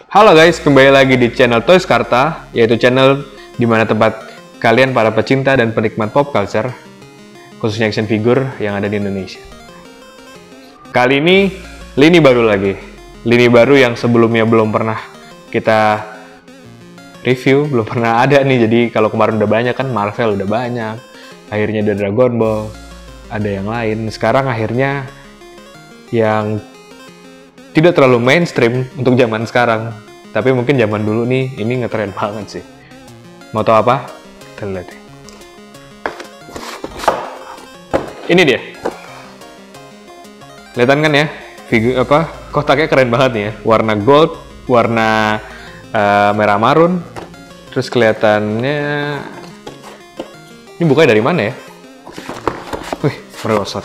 Halo guys, kembali lagi di channel Toys Karta, yaitu channel di mana tempat kalian para pecinta dan penikmat pop culture, khususnya action figure yang ada di Indonesia. Kali ini, lini baru lagi. Lini baru yang sebelumnya belum pernah kita review, belum pernah ada nih. Jadi kalau kemarin udah banyak kan, Marvel udah banyak, akhirnya ada Dragon Ball, ada yang lain. Sekarang akhirnya yang tidak terlalu mainstream untuk zaman sekarang, tapi mungkin zaman dulu nih ini ngetren banget sih. Mau tau apa? Kita lihat. Ini dia. Kelihatan kan ya? Figur apa? Kotaknya keren banget nih ya. Warna gold, warna merah marun. Terus kelihatannya ini bukanya dari mana ya? Wih, merosot.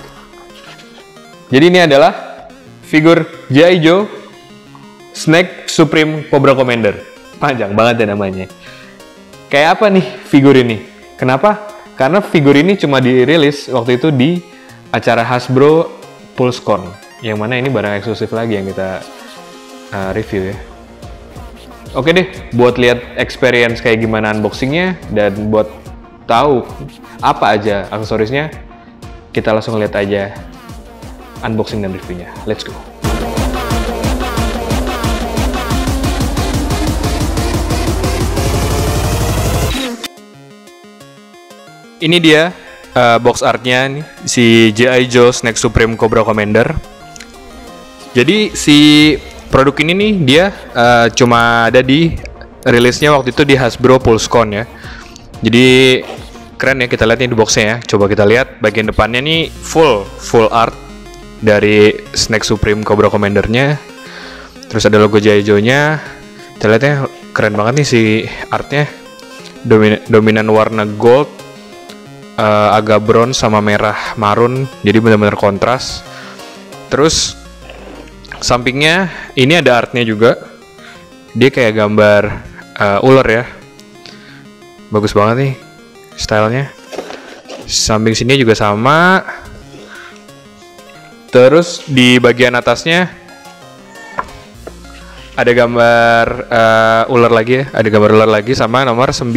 Jadi ini adalah figur G.I. Joe Snake Supreme Cobra Commander. Panjang banget ya namanya. Kayak apa nih figur ini? Kenapa? Karena figur ini cuma dirilis waktu itu di acara Hasbro PulseCon, yang mana ini barang eksklusif lagi yang kita review ya. Oke deh, buat lihat experience kayak gimana unboxingnya dan buat tahu apa aja aksesorisnya, kita langsung lihat aja unboxing dan reviewnya. Let's go. Ini dia box artnya nih, si G.I. Joe Snake Supreme Cobra Commander. Jadi si produk ini nih dia cuma ada di rilisnya waktu itu di Hasbro PulseCon ya. Jadi keren ya, kita lihat nih di boxnya ya. Coba kita lihat bagian depannya nih full art dari Snake Supreme Cobra Commander-nya. Terus ada logo G.I. Joe-nya. Kita lihatnya keren banget nih si artnya. Dominan warna gold, agak bronze sama merah marun, jadi benar-benar kontras. Terus sampingnya ini ada artnya juga. Dia kayak gambar ular ya. Bagus banget nih stylenya. Samping sini juga sama. Terus di bagian atasnya ada gambar ular lagi ya, ada gambar ular lagi sama nomor 9.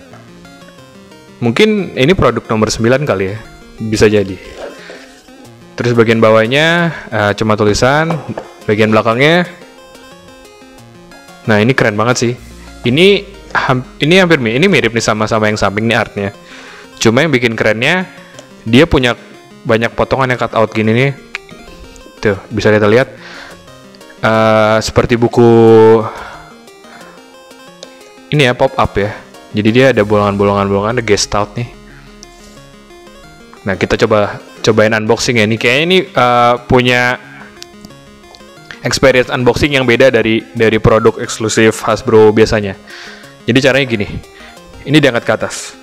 Mungkin ini produk nomor 9 kali ya, bisa jadi. Terus bagian bawahnya cuma tulisan, bagian belakangnya. Nah, ini keren banget sih. Ini hampir mirip nih sama yang samping nih artnya. Cuma yang bikin kerennya dia punya banyak potongan yang cut out gini nih. Tuh, bisa kita lihat seperti buku ini ya, pop up ya. Jadi dia ada bolongan-bolongan, ada gestalt nih. Nah, kita cobain unboxing ya. Ini kayaknya ini punya experience unboxing yang beda dari produk eksklusif Hasbro biasanya. Jadi caranya gini. Ini diangkat ke atas.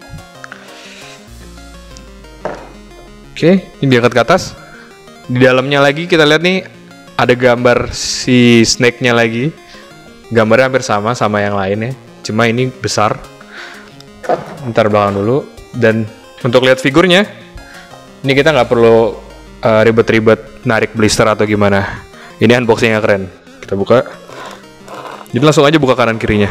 Oke, ini diangkat ke atas. Di dalamnya lagi kita lihat nih ada gambar si snake-nya lagi. Gambarnya hampir sama yang lainnya, cuma ini besar. Ntar belakang dulu. Dan untuk lihat figurnya, ini kita nggak perlu ribet-ribet narik blister atau gimana. Ini unboxingnya keren. Kita buka. Jadi langsung aja buka kanan kirinya.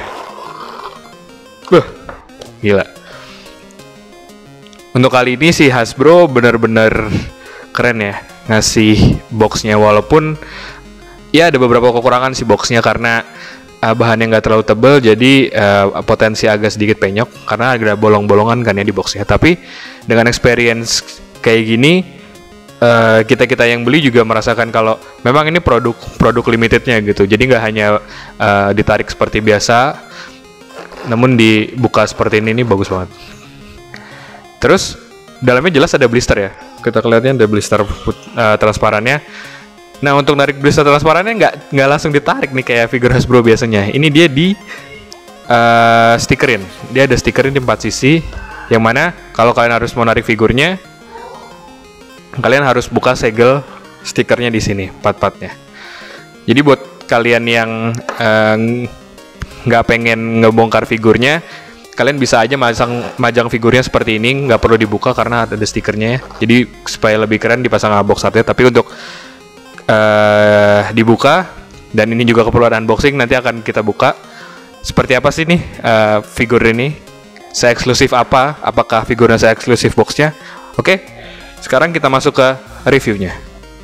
Gila. Untuk kali ini si Hasbro benar-benar keren ya ngasih boxnya, walaupun ya ada beberapa kekurangan si boxnya karena bahannya nggak terlalu tebal, jadi potensi agak sedikit penyok karena ada bolong-bolongan kan ya di boxnya. Tapi dengan experience kayak gini, kita yang beli juga merasakan kalau memang ini produk limitednya gitu. Jadi nggak hanya ditarik seperti biasa, namun dibuka seperti ini bagus banget. Terus dalamnya jelas ada blister ya. Kita kelihatannya ada blister transparannya. Nah, untuk narik blister transparannya nggak langsung ditarik nih kayak figur Hasbro biasanya. Ini dia di stikerin. Dia ada stikerin di 4 sisi, yang mana kalau kalian harus mau narik figurnya, kalian harus buka segel stikernya di sini, part-partnya. Jadi buat kalian yang nggak pengen ngebongkar figurnya, kalian bisa aja majang figurnya seperti ini, nggak perlu dibuka karena ada stikernya ya. Jadi supaya lebih keren dipasang box artnya. Tapi untuk dibuka Dan ini juga keperluan unboxing, nanti akan kita buka. Seperti apa sih nih figur ini? Se-eksklusif apa? Apakah figurnya se-eksklusif boxnya? Oke, sekarang kita masuk ke reviewnya.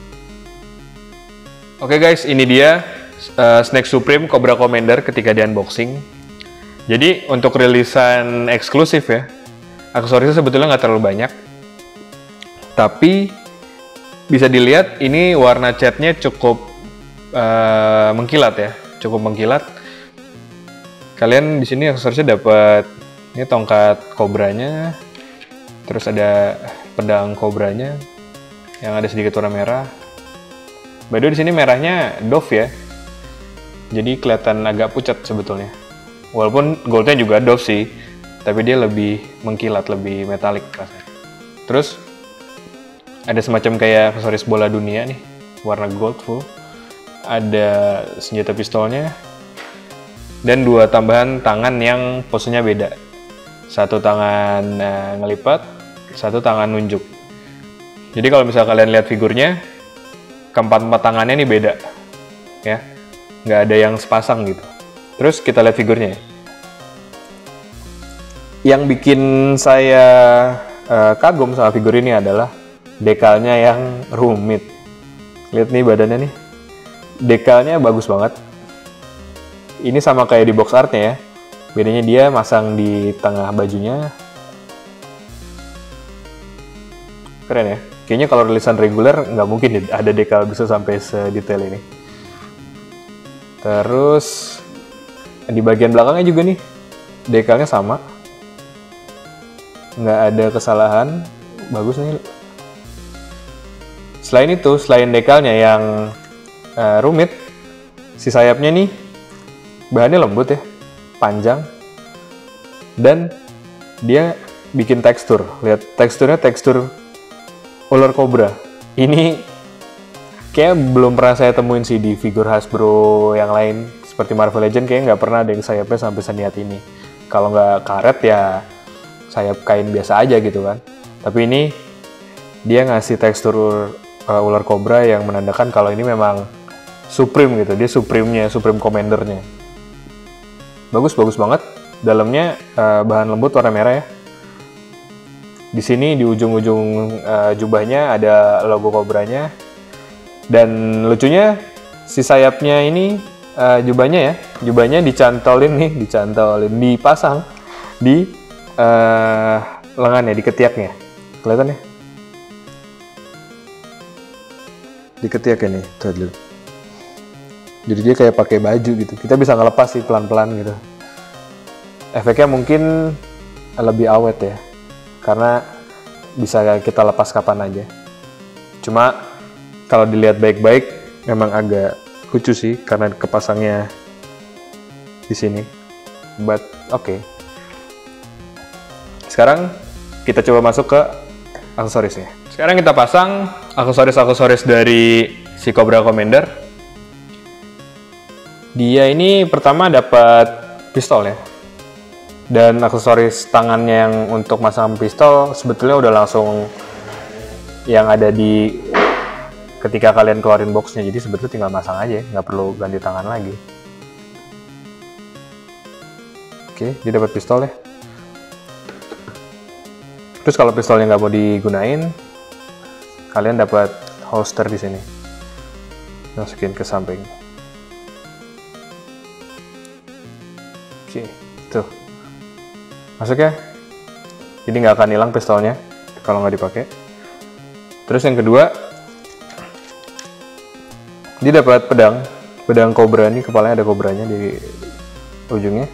Oke guys, ini dia Snake Supreme Cobra Commander ketika di unboxing. Jadi untuk rilisan eksklusif ya, aksesorisnya sebetulnya nggak terlalu banyak. Tapi bisa dilihat ini warna catnya cukup mengkilat ya, cukup mengkilat. Kalian di sini aksesorisnya dapat ini tongkat kobranya, terus ada pedang kobranya yang ada sedikit warna merah. By the way, di sini merahnya Dove ya, jadi kelihatan agak pucat sebetulnya. Walaupun goldnya juga Dove sih, tapi dia lebih mengkilat, lebih metalik rasanya. Terus ada semacam kayak aksesoris bola dunia nih, warna gold full. Ada senjata pistolnya dan 2 tambahan tangan yang posenya beda. 1 tangan ngelipat, 1 tangan nunjuk. Jadi kalau misalnya kalian lihat figurnya, keempat tangannya ini beda ya, nggak ada yang sepasang gitu. Terus kita lihat figurnya ya. Yang bikin saya kagum sama figur ini adalah dekalnya yang rumit. Lihat nih badannya nih, dekalnya bagus banget. Ini sama kayak di box artnya ya, bedanya dia masang di tengah bajunya. Keren ya, kayaknya kalau rilisan reguler nggak mungkin ada dekal bisa sampai sedetail ini. Terus di bagian belakangnya juga nih, dekalnya sama, nggak ada kesalahan, bagus nih. Selain itu, selain dekalnya yang rumit, si sayapnya nih bahannya lembut ya, panjang, dan dia bikin tekstur. Lihat teksturnya, tekstur ular kobra. Ini kayak belum pernah saya temuin sih di figur Hasbro yang lain. Seperti Marvel Legends kayaknya nggak pernah ada yang sayapnya sampai seniat ini. Kalau nggak karet ya sayap kain biasa aja gitu kan. Tapi ini dia ngasih tekstur ular kobra yang menandakan kalau ini memang Supreme gitu. Dia Supreme-nya, Supreme Commander-nya. Bagus banget. Dalamnya bahan lembut warna merah ya. Di sini di ujung-ujung jubahnya ada logo kobranya. Dan lucunya si sayapnya ini jubahnya ya. Jubahnya dicantolin, dipasang di lengannya, di ketiaknya. Kelihatan ya? Di ketiaknya nih, tuh dulu. Jadi dia kayak pakai baju gitu. Kita bisa ngelepas sih pelan-pelan gitu. Efeknya mungkin lebih awet ya, karena bisa kita lepas kapan aja. Cuma kalau dilihat baik-baik memang agak lucu sih karena kepasangnya di sini. But oke. Sekarang kita coba masuk ke aksesorisnya. Sekarang kita pasang aksesoris-aksesoris dari si Cobra Commander. Dia ini pertama dapat pistol ya. Dan aksesoris tangannya yang untuk masang pistol sebetulnya udah langsung yang ada di ketika kalian keluarin boxnya. Jadi sebetulnya tinggal masang aja, nggak perlu ganti tangan lagi. Oke, dia dapat pistol ya. Terus kalau pistolnya nggak mau digunain, kalian dapat holster di sini. Masukin ke samping. Oke, tuh. Masuk ya. Jadi nggak akan hilang pistolnya kalau nggak dipakai. Terus yang kedua, dia dapat pedang kobra. Ini kepalanya ada kobranya di ujungnya.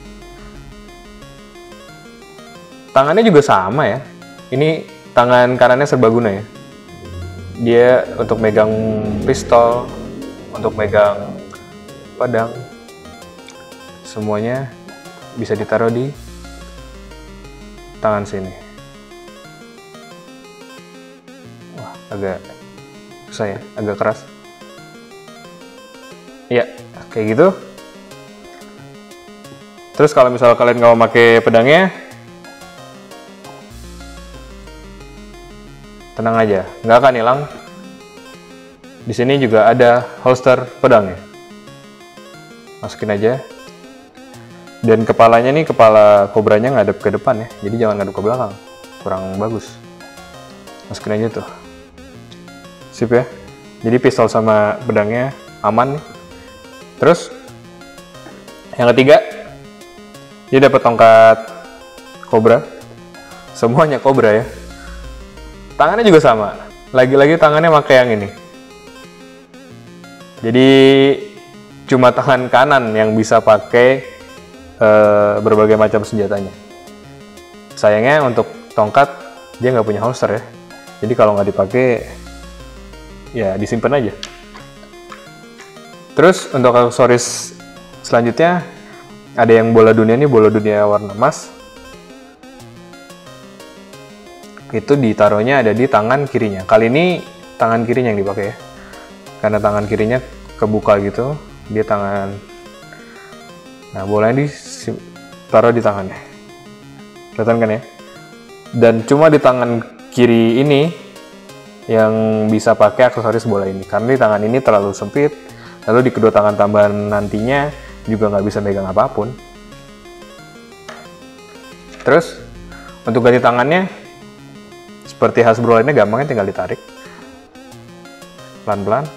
Tangannya juga sama ya. Ini tangan kanannya serbaguna ya. Dia untuk megang pistol, untuk megang pedang, semuanya bisa ditaruh di tangan sini. Wah, agak susah ya, agak keras. Iya, kayak gitu. Terus kalau misalnya kalian nggak mau pakai pedangnya, tenang aja, nggak akan hilang. Di sini juga ada holster pedangnya. masukin aja. Dan kepalanya nih, kepala kobranya ngadep ke depan ya, jadi jangan ngadep ke belakang, kurang bagus. Masukin aja tuh, sip ya. Jadi pistol sama pedangnya aman nih. Terus yang ketiga, dia dapat tongkat kobra, semuanya kobra ya. Tangannya juga sama, lagi-lagi tangannya pakai yang ini. Jadi cuma tangan kanan yang bisa pakai berbagai macam senjatanya. Sayangnya untuk tongkat dia nggak punya holster ya. Jadi kalau nggak dipakai, ya disimpan aja. Terus untuk aksesoris selanjutnya ada yang bola dunia nih, bola dunia warna emas. Itu ditaruhnya ada di tangan kirinya. Kali ini tangan kirinya yang dipakai ya. Karena tangan kirinya kebuka gitu, dia tangan. Nah, bolanya ditaruh di tangannya. Kelihatan kan ya? Dan cuma di tangan kiri ini yang bisa pakai aksesoris bola ini. Karena di tangan ini terlalu sempit. Lalu di kedua tangan tambahan nantinya juga nggak bisa megang apapun. Terus, untuk ganti tangannya, seperti Hasbro lainnya gampangnya tinggal ditarik. Pelan-pelan.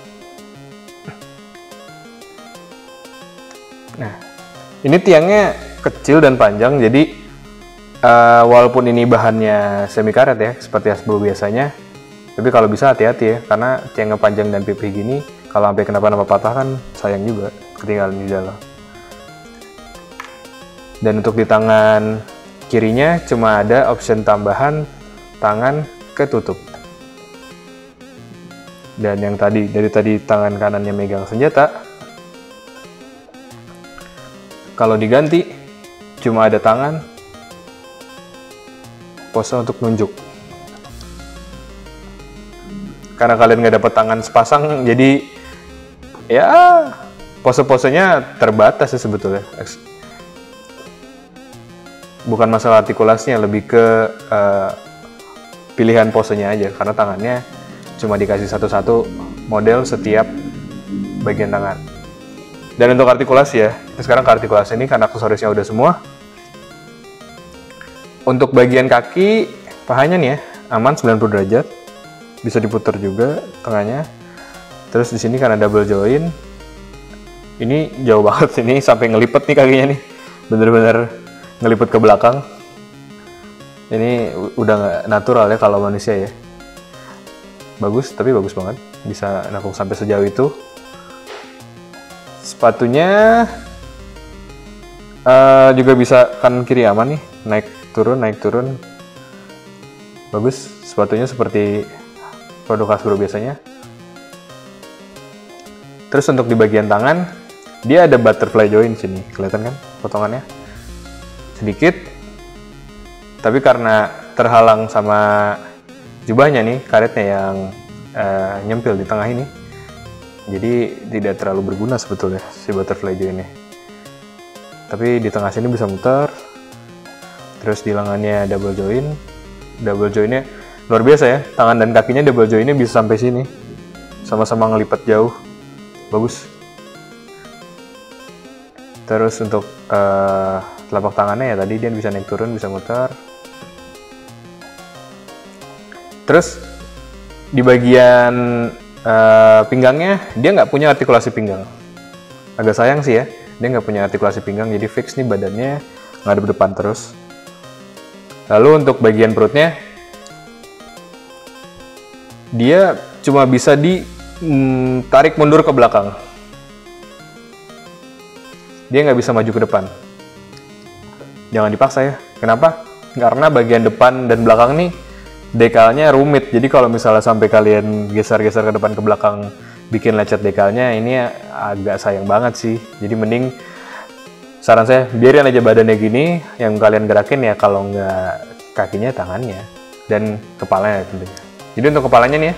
Nah, ini tiangnya kecil dan panjang, jadi walaupun ini bahannya semi karet ya, seperti Hasbro biasanya, tapi kalau bisa hati-hati ya, karena tiangnya panjang dan pipih gini, kalau sampai kenapa-napa patah kan sayang juga, ketinggalan di dalam. Dan untuk di tangan kirinya cuma ada option tambahan tangan ketutup. Dan yang dari tadi tangan kanannya megang senjata, kalau diganti, cuma ada tangan, pose untuk nunjuk. Karena kalian nggak dapat tangan sepasang, jadi ya pose-posenya terbatas sih sebetulnya. Bukan masalah artikulasinya, lebih ke pilihan posenya aja. Karena tangannya cuma dikasih satu-satu model setiap bagian tangan. Dan untuk artikulasi ya, sekarang ke artikulasi ini karena aksesorisnya udah semua. Untuk bagian kaki, pahanya nih ya, aman 90 derajat. Bisa diputar juga tengahnya. Terus di sini karena double join, ini jauh banget, ini sampai ngelipet nih kakinya nih. Bener-bener ngelipet ke belakang. Ini udah nggak natural ya kalau manusia ya. Bagus, tapi bagus banget. Bisa nakung sampai sejauh itu. Sepatunya juga bisa kanan kiri aman nih, naik turun. Bagus, sepatunya seperti produk Hasbro biasanya. Terus untuk di bagian tangan, dia ada butterfly joint sini, kelihatan kan potongannya? Sedikit, tapi karena terhalang sama jubahnya nih, karetnya yang nyempil di tengah ini, jadi tidak terlalu berguna sebetulnya si butterfly joint-nya. Tapi di tengah sini bisa muter. Terus di lengannya double joint. Double joint-nya luar biasa ya. Tangan dan kakinya double joint-nya bisa sampai sini. Sama-sama ngelipat jauh. Bagus. Terus untuk telapak tangannya ya tadi dia bisa naik turun, bisa muter. Terus di bagian pinggangnya dia nggak punya artikulasi pinggang. Agak sayang sih ya, dia nggak punya artikulasi pinggang, jadi fix nih badannya ngadep depan terus. Lalu untuk bagian perutnya, dia cuma bisa ditarik mundur ke belakang. Dia nggak bisa maju ke depan. Jangan dipaksa ya. Kenapa? Karena bagian depan dan belakang nih dekalnya rumit, jadi kalau misalnya sampai kalian geser-geser ke depan ke belakang bikin lecet dekalnya, ini agak sayang banget sih. Jadi mending saran saya biarin aja badannya gini, yang kalian gerakin ya kalau nggak kakinya, tangannya dan kepalanya tentunya. Jadi untuk kepalanya nih ya,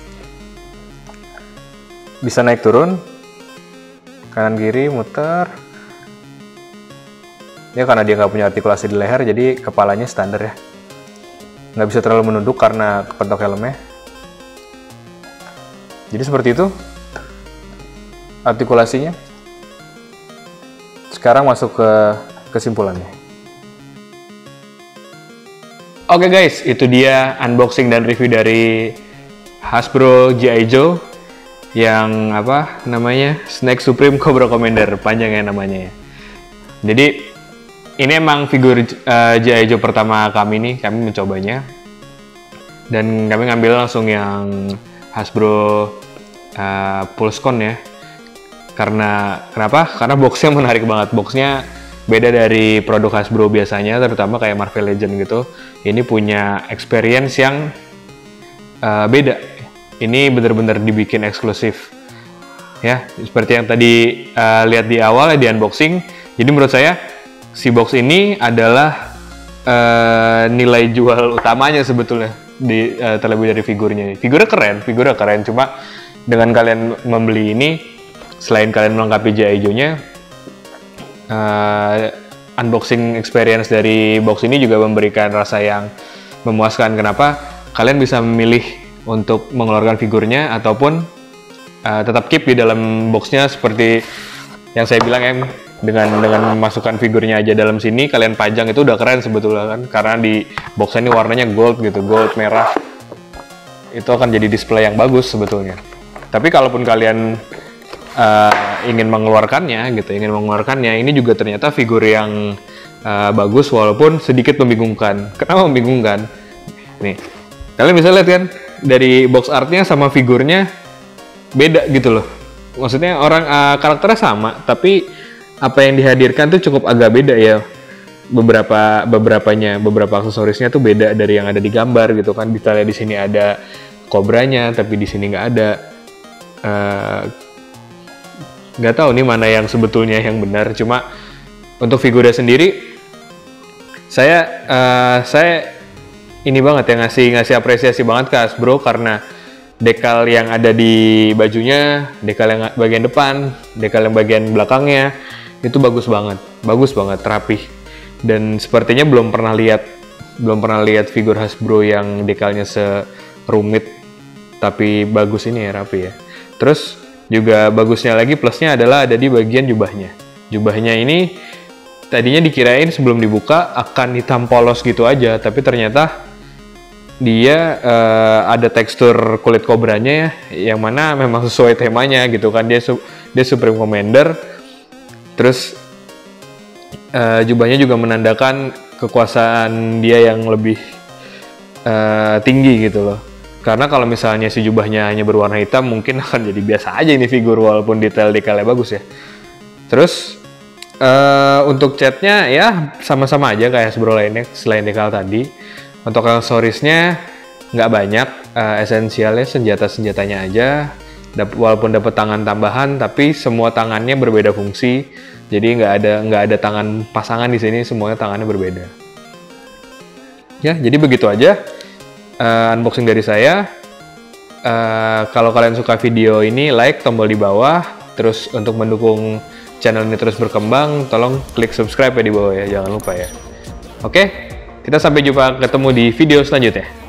bisa naik turun, kanan kiri muter. Ya karena dia nggak punya artikulasi di leher, jadi kepalanya standar ya. Nggak bisa terlalu menunduk karena kepentok helmnya. Jadi seperti itu artikulasinya. sekarang masuk ke kesimpulannya. Oke guys, itu dia unboxing dan review dari Hasbro G.I. Joe yang apa namanya, Snake Supreme Cobra Commander, panjangnya namanya ya. Jadi ini emang figur G.I. Joe pertama kami mencobanya, dan kami ngambil langsung yang Hasbro PulseCon ya. Kenapa? Karena boxnya menarik banget. Boxnya beda dari produk Hasbro biasanya, terutama kayak Marvel Legends gitu. Ini punya experience yang beda. Ini bener-bener dibikin eksklusif. Ya, seperti yang tadi lihat di awal di unboxing. Jadi menurut saya si box ini adalah nilai jual utamanya sebetulnya terlebih dari figurnya. Figurnya keren. Cuma dengan kalian membeli ini, selain kalian melengkapi G.I. Joe-nya, unboxing experience dari box ini juga memberikan rasa yang memuaskan. Kenapa? Kalian bisa memilih untuk mengeluarkan figurnya ataupun tetap keep di dalam boxnya, seperti yang saya bilang ya, dengan memasukkan figurnya aja dalam sini, kalian pajang itu udah keren sebetulnya kan, karena di box ini warnanya gold gitu, gold merah, itu akan jadi display yang bagus sebetulnya. Tapi kalaupun kalian ingin mengeluarkannya, ini juga ternyata figur yang bagus walaupun sedikit membingungkan. Kenapa membingungkan? Nih, kalian bisa lihat kan dari box artnya sama figurnya beda gitu loh. Maksudnya karakternya sama, tapi apa yang dihadirkan tuh cukup agak beda ya. Beberapa aksesorisnya tuh beda dari yang ada di gambar gitu kan. Detailnya di sini ada kobranya, tapi di sini nggak ada. Nggak tahu nih mana yang sebetulnya yang benar. Cuma untuk figurnya sendiri, saya ini banget ya, ngasih apresiasi banget ke Hasbro, karena dekal yang ada di bajunya, dekal yang bagian depan, dekal yang bagian belakangnya itu bagus banget, rapih. Dan sepertinya belum pernah lihat figur Hasbro yang dekalnya serumit tapi bagus ini ya, rapi ya. Terus juga bagusnya lagi, plusnya adalah ada di bagian jubahnya. Jubahnya ini tadinya dikirain sebelum dibuka akan hitam polos gitu aja, tapi ternyata dia ada tekstur kulit kobranya ya, yang mana memang sesuai temanya gitu kan. Dia Supreme Commander. Terus jubahnya juga menandakan kekuasaan dia yang lebih tinggi gitu loh. Karena kalau misalnya si jubahnya hanya berwarna hitam, mungkin akan jadi biasa aja ini figur walaupun dekalnya bagus ya. Terus untuk catnya ya sama-sama aja kayak Hasbro lainnya selain dekal tadi. Untuk aksesorisnya nggak banyak, esensialnya senjatanya aja. Walaupun dapat tangan tambahan, tapi semua tangannya berbeda fungsi. Jadi nggak ada tangan pasangan di sini, semuanya tangannya berbeda. Ya, jadi begitu aja unboxing dari saya. Kalau kalian suka video ini, like tombol di bawah. Terus untuk mendukung channel ini terus berkembang, tolong klik subscribe ya di bawah ya, jangan lupa ya. Oke, kita sampai jumpa ketemu di video selanjutnya.